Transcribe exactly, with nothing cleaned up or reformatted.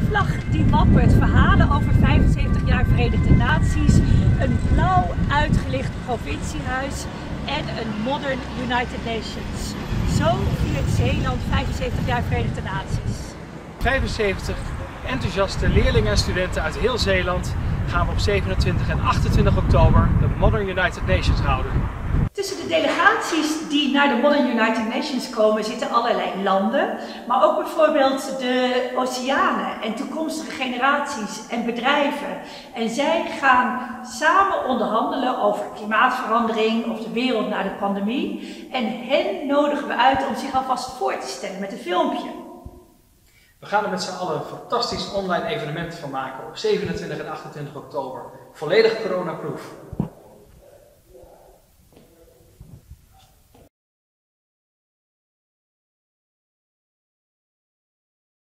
vlag die wappert, verhalen over vijfenzeventig jaar Verenigde Naties, een blauw uitgelicht provinciehuis en een modern United Nations. Zo viert Zeeland vijfenzeventig jaar Verenigde Naties. vijfenzeventig enthousiaste leerlingen en studenten uit heel Zeeland gaan we op zevenentwintig en achtentwintig oktober de Modern United Nations houden. Tussen de delegaties die naar de Modern United Nations komen zitten allerlei landen, maar ook bijvoorbeeld de oceanen en toekomstige generaties en bedrijven. En zij gaan samen onderhandelen over klimaatverandering of de wereld na de pandemie. En hen nodigen we uit om zich alvast voor te stellen met een filmpje. We gaan er met z'n allen een fantastisch online evenement van maken op zevenentwintig en achtentwintig oktober. Volledig coronaproof.